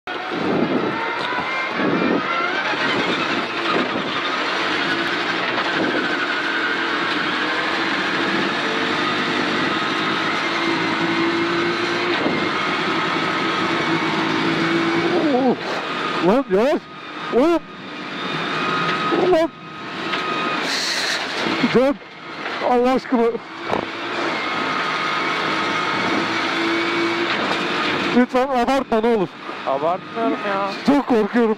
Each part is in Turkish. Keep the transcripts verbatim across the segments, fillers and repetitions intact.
Lan yavaş. Oğlum. Ulan. Can. Allah aşkına. Lütfen abartma ne olur. Abartmıyorum ya. Çok korkuyorum.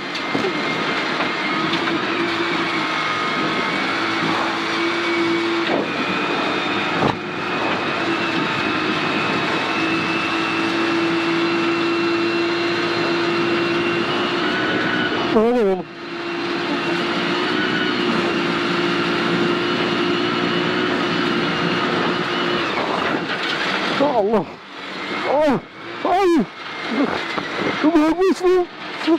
Ne oluyor oğlum? Allah! Ah! Ay! Ne yapıyorsun?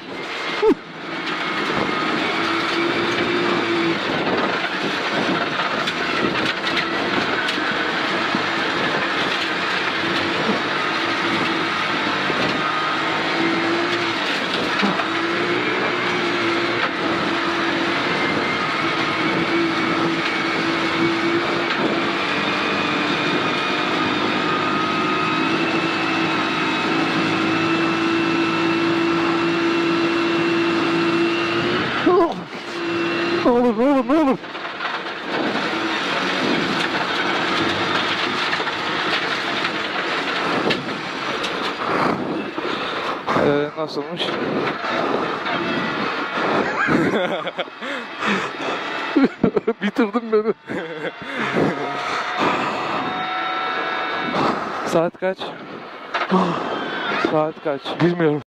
Ne olur, ne olur, ne olur. Ee, nasılmış? Bitirdin beni. Saat kaç? Saat kaç? Bilmiyorum.